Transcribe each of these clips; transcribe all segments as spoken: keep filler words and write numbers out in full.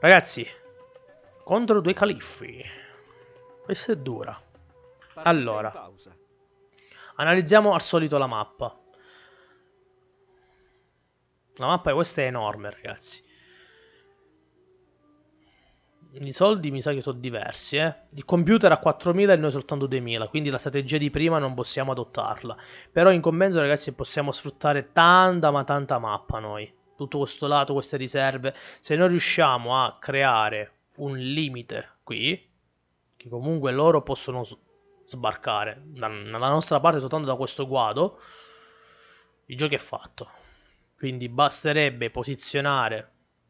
Ragazzi, contro due califfi. Questa è dura. Allora, analizziamo al solito la mappa. La mappa questa è enorme, ragazzi. I soldi mi sa che sono diversi, eh. Il computer ha quattromila e noi soltanto duemila, quindi la strategia di prima non possiamo adottarla. Però in compenso, ragazzi, possiamo sfruttare tanta ma tanta mappa noi. Tutto questo lato, queste riserve. Se noi riusciamo a creare un limite qui, che comunque loro possono sbarcare dalla nostra parte soltanto da questo guado, il gioco è fatto. Quindi basterebbe posizionare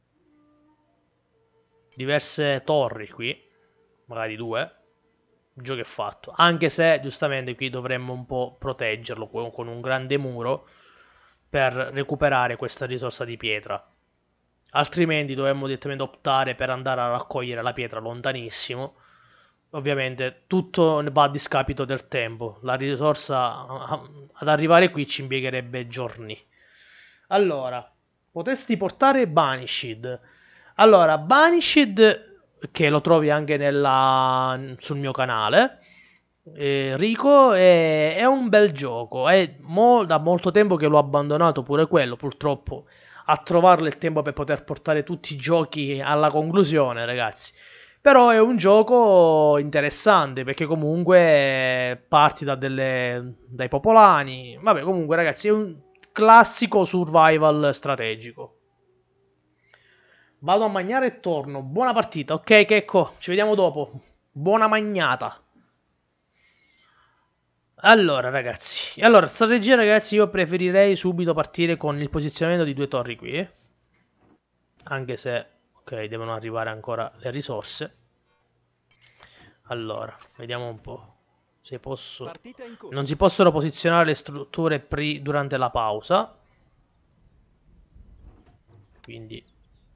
diverse torri qui, magari due, il gioco è fatto. Anche se giustamente qui dovremmo un po' proteggerlo con un grande muro per recuperare questa risorsa di pietra. Altrimenti dovremmo direttamente optare per andare a raccogliere la pietra lontanissimo. Ovviamente tutto va a discapito del tempo. La risorsa ad arrivare qui ci impiegherebbe giorni. Allora, potresti portare Banished. Allora, Banished, che lo trovi anche nella, sul mio canale, eh, Rico, è, è un bel gioco. È mo, da molto tempo che l'ho abbandonato pure quello, purtroppo, a trovarlo il tempo per poter portare tutti i giochi alla conclusione, ragazzi. Però è un gioco interessante perché comunque parti da delle, dai popolani. Vabbè, comunque, ragazzi, è un classico survival strategico. Vado a mangiare e torno. Buona partita. Ok, Checco, ci vediamo dopo. Buona magnata. Allora, ragazzi. Allora, strategia, ragazzi, io preferirei subito partire con il posizionamento di due torri qui. Anche se, ok, devono arrivare ancora le risorse. Allora, vediamo un po'. Se posso... Non si possono posizionare le strutture pri durante la pausa. Quindi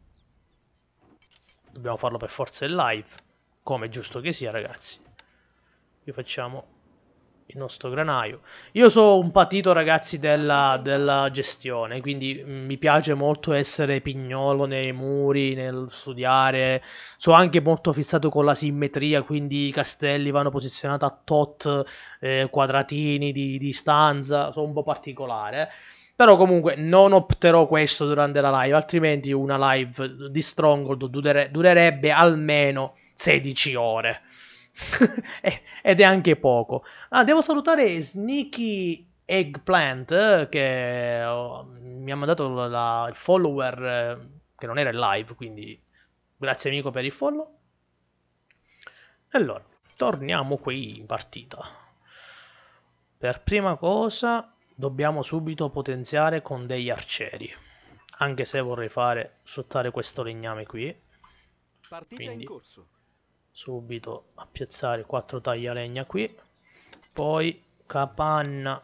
dobbiamo farlo per forza in live, come è giusto che sia, ragazzi. Qui facciamo il nostro granaio. Io sono un patito, ragazzi, della, della gestione, quindi mi piace molto essere pignolo nei muri, nel studiare. Sono anche molto fissato con la simmetria, quindi i castelli vanno posizionati a tot eh, quadratini di distanza. Sono un po' particolare. Però comunque non opterò questo durante la live, altrimenti una live di Stronghold dure durerebbe almeno sedici ore. Ed è anche poco. Ah, devo salutare Sneaky Eggplant che oh, mi ha mandato la, la, il follower eh, che non era in live, quindi grazie amico per il follow. Allora, torniamo qui in partita. Per prima cosa dobbiamo subito potenziare con degli arcieri. Anche se vorrei fare sfruttare questo legname qui. Quindi subito a piazzare quattro taglialegna qui. Poi capanna.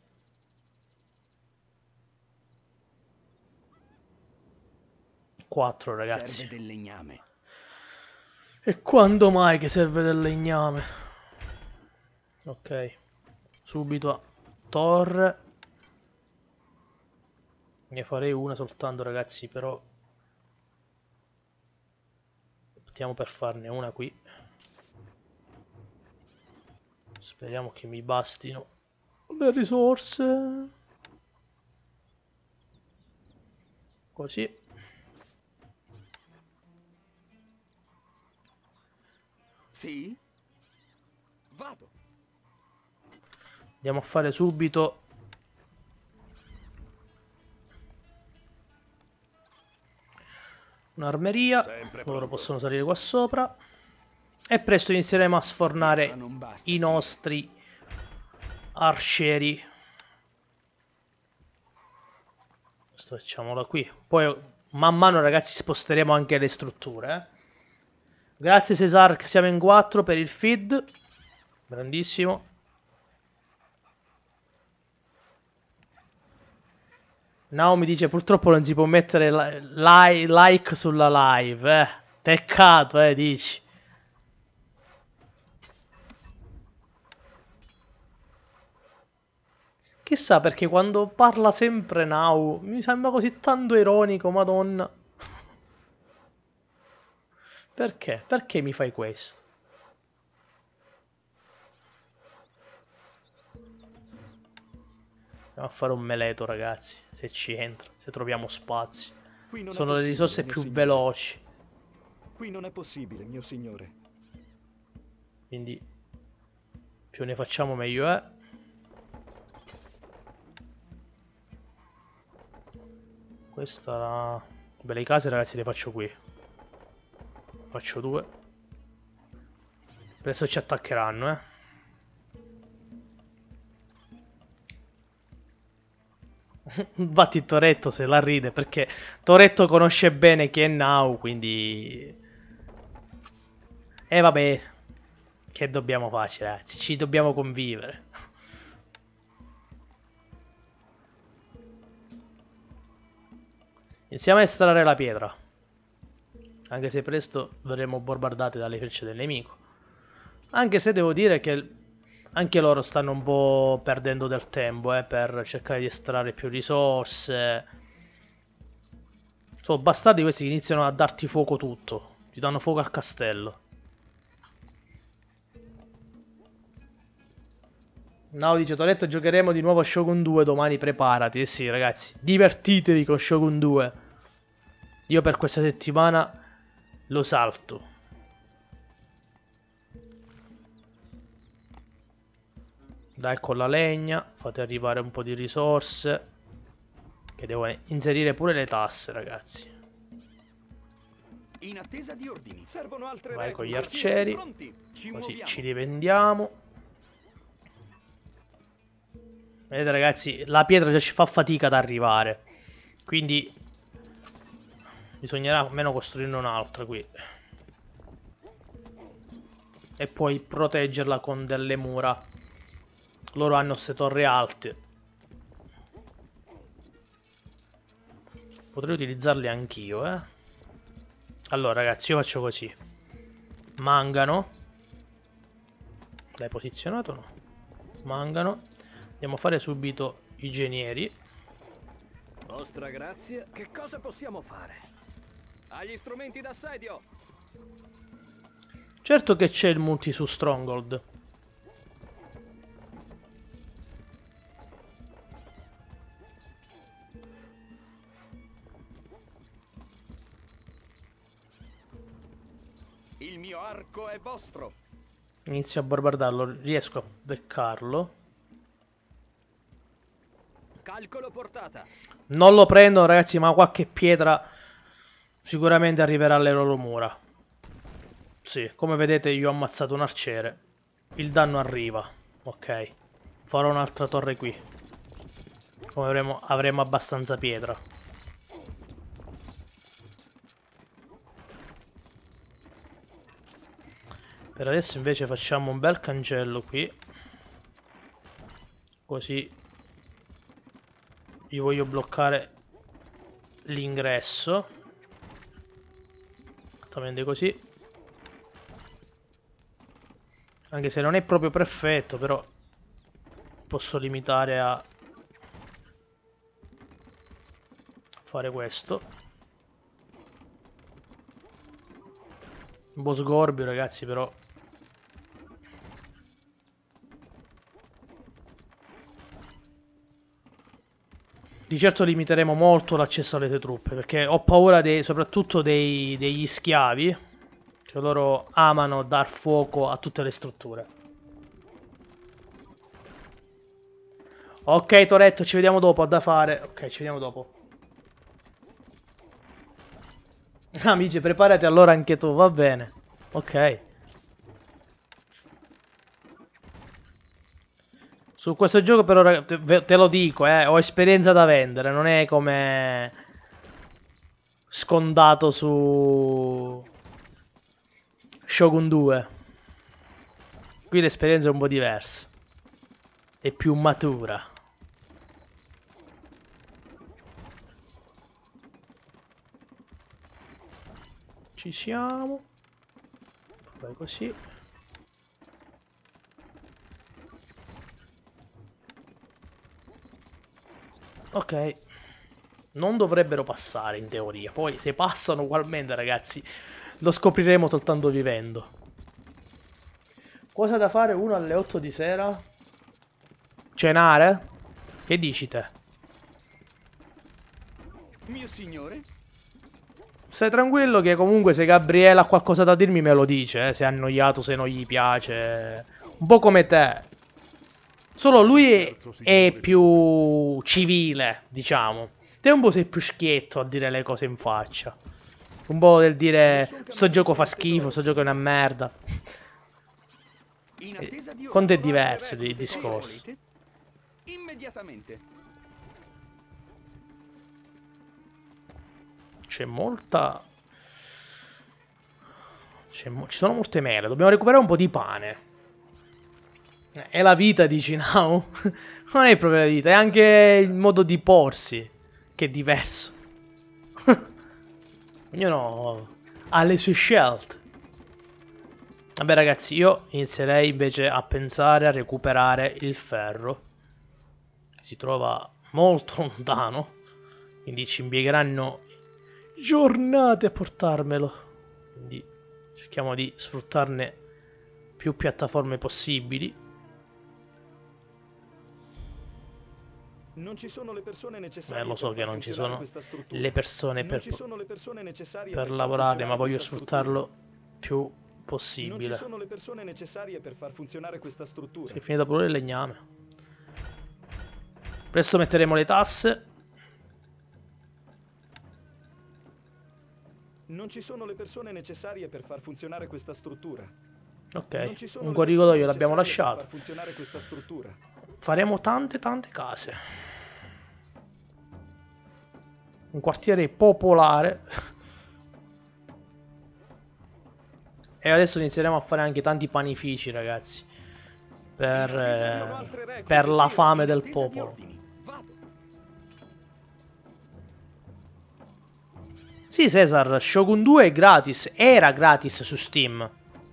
quattro, ragazzi. Serve del legname. E quando mai che serve del legname? Ok. Subito a torre. Ne farei una soltanto, ragazzi, però optiamo per farne una qui. Speriamo che mi bastino le risorse. Così. Sì? Vado. Andiamo a fare subito un'armeria. Loro possono salire qua sopra. E presto inizieremo a sfornare i nostri arcieri. Questo facciamolo qui. Poi man mano, ragazzi, sposteremo anche le strutture. Eh? Grazie Cesar, siamo in quattro per il feed. Grandissimo. Naomi dice purtroppo non si può mettere li like sulla live. Eh. Peccato, eh, dici. Chissà perché quando parla sempre Now mi sembra così tanto ironico, madonna. Perché? Perché mi fai questo? Andiamo a fare un meleto, ragazzi, se ci entra, se troviamo spazio. Qui non è Sono le possibile, risorse mio più signore. veloci. Qui non è possibile, mio signore. Quindi più ne facciamo meglio è. Questa... Beh, le case, ragazzi, le faccio qui. Faccio due. Adesso ci attaccheranno, eh. Infatti Toretto se la ride perché Toretto conosce bene chi è Now, quindi... E eh, vabbè, che dobbiamo farci, ragazzi? Ci dobbiamo convivere. Iniziamo a estrarre la pietra. Anche se presto verremo bombardati dalle frecce del nemico. Anche se devo dire che anche loro stanno un po' perdendo del tempo eh, per cercare di estrarre più risorse. Sono bastardi questi che iniziano a darti fuoco tutto. Ti danno fuoco al castello. No, dice Toretto, giocheremo di nuovo a Shogun due domani, preparati. Eh sì, ragazzi, divertitevi con Shogun due. Io per questa settimana lo salto. Dai con la legna, fate arrivare un po' di risorse. Che devo inserire pure le tasse, ragazzi. In attesa di ordini. Servono altre Vai con gli reclute. arcieri. Pronti? Ci Così muoviamo. ci rivendiamo. Vedete, ragazzi, la pietra già ci fa fatica ad arrivare. Quindi bisognerà almeno costruirne un'altra qui. E poi proteggerla con delle mura. Loro hanno queste torri alte. Potrei utilizzarli anch'io, eh. Allora, ragazzi, io faccio così. Mangano. L'hai posizionato? No. Mangano. Andiamo a fare subito i genieri. Vostra grazia, che cosa possiamo fare? Agli strumenti d'assedio! Certo che c'è il multi su Stronghold. Il mio arco è vostro. Inizio a bombardarlo, riesco a beccarlo. Calcolo portata. Non lo prendo, ragazzi, ma qualche pietra sicuramente arriverà alle loro mura. Sì, come vedete io ho ammazzato un arciere. Il danno arriva. Ok. Farò un'altra torre qui. Come avremo, avremo abbastanza pietra. Per adesso invece facciamo un bel cancello qui. Così gli voglio bloccare l'ingresso. Esattamente così. Anche se non è proprio perfetto, però posso limitare a fare questo. Un po' sgorbio, ragazzi, però. Di certo limiteremo molto l'accesso alle tue truppe, perché ho paura dei, soprattutto dei, degli schiavi, che loro amano dar fuoco a tutte le strutture. Ok, Toretto, ci vediamo dopo, ho da fare. Ok, ci vediamo dopo. Amici, preparati allora anche tu, va bene. Ok. Su questo gioco però te, te lo dico, eh, ho esperienza da vendere, non è come scontato su Shogun due. Qui l'esperienza è un po' diversa. È più matura. Ci siamo. Poi così. Ok. Non dovrebbero passare in teoria. Poi se passano ugualmente, ragazzi, Lo scopriremo soltanto vivendo. Cosa da fare uno alle otto di sera? Cenare? Che dici te? Mio signore? Stai tranquillo che comunque se Gabriele ha qualcosa da dirmi me lo dice, eh, se è annoiato, se non gli piace. Un po' come te. Solo lui è, è più civile, diciamo. Te un po' sei più schietto a dire le cose in faccia. Un po' del dire sto gioco fa schifo, sto gioco è una merda. Con te è diverso il discorso. Immediatamente. C'è molta... mo... Ci sono molte mele. Dobbiamo recuperare un po' di pane. È la vita, dici, no? Non è proprio la vita, è anche il modo di porsi che è diverso. Ognuno ha le sue scelte. Vabbè ragazzi, io inizierei invece a pensare a recuperare il ferro. Che si trova molto lontano. Quindi ci impiegheranno giornate a portarmelo. Quindi cerchiamo di sfruttarne più piattaforme possibili. Non ci sono le persone necessarie Eh, lo so per che far non ci funzionare sono questa struttura. le persone Non per, ci sono le persone necessarie per far lavorare, ma funzionare voglio questa sfruttarlo più Non ci possibile. sono le persone necessarie per far funzionare questa struttura. Si è finita pure il legname. Presto metteremo le tasse. Non ci sono le persone necessarie per far funzionare questa struttura. Ok, Non ci sono un le corridoio persone l'abbiamo necessarie per lasciato. far funzionare questa struttura. Faremo tante tante case. Un quartiere popolare. E adesso inizieremo a fare anche tanti panifici, ragazzi. Per, eh, per la fame del popolo. Sì, Cesar, Shogun due è gratis. Era gratis su Steam.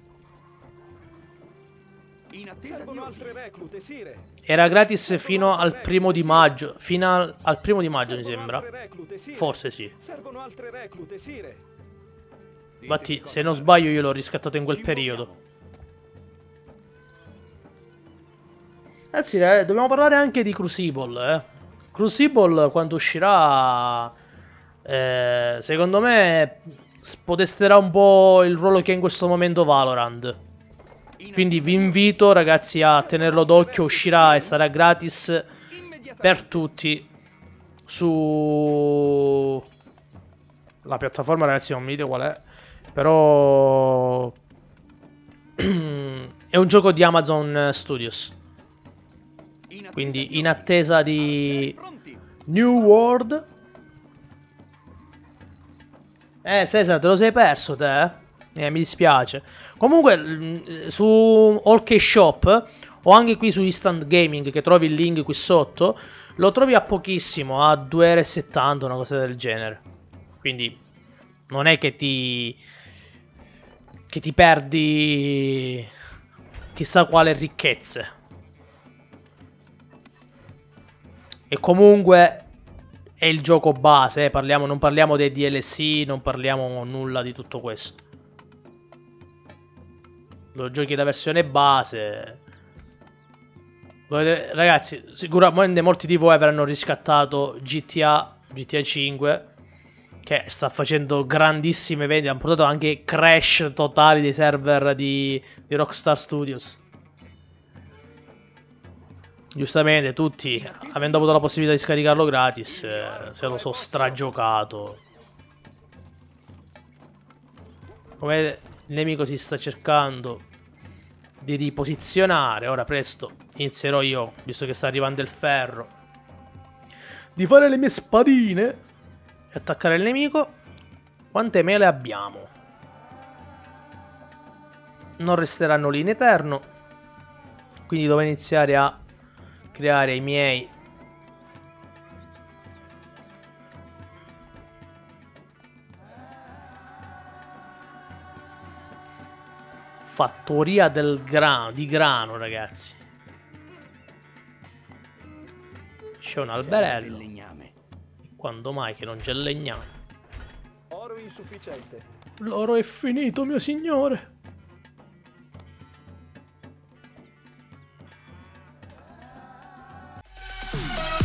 Servono altre reclute, sire. Era gratis fino al primo di maggio. Fino al, al primo di maggio, mi sembra. Forse sì. Servono altre reclute, sire. Infatti, se non sbaglio, io l'ho riscattato in quel periodo. Ragazzi, eh, dobbiamo parlare anche di Crucible, eh. Crucible, quando uscirà, eh, secondo me, spodesterà un po' il ruolo che ha in questo momento Valorant. Quindi vi invito, ragazzi, a tenerlo d'occhio. Uscirà e sarà gratis per tutti su la piattaforma, ragazzi, non mi dite qual è. Però è un gioco di Amazon Studios. Quindi in attesa di New World. Eh, Cesar, te lo sei perso te? Eh, mi dispiace. Comunque su OK Shop o anche qui su Instant Gaming, che trovi il link qui sotto, lo trovi a pochissimo, a due e settanta, una cosa del genere. Quindi non è che ti che ti perdi chissà quale ricchezze. E comunque è il gioco base, eh. parliamo, non parliamo dei D L C, non parliamo nulla di tutto questo. Lo giochi da versione base. Ragazzi, sicuramente molti di voi avranno riscattato G T A, G T A cinque, che sta facendo grandissime vendite. Hanno portato anche crash totali dei server di, di Rockstar Studios. Giustamente tutti, avendo avuto la possibilità di scaricarlo gratis, eh, se lo so stragiocato. Come vedete, il nemico si sta cercando di riposizionare. Ora presto inizierò io, visto che sta arrivando il ferro, di fare le mie spadine e attaccare il nemico. Quante mele abbiamo? Non resteranno lì in eterno, quindi devo iniziare a creare i miei fattoria del grano, di grano, ragazzi. C'è un alberello. Quando mai che non c'è legname? insufficiente. L'oro è finito, mio signore. Thank you.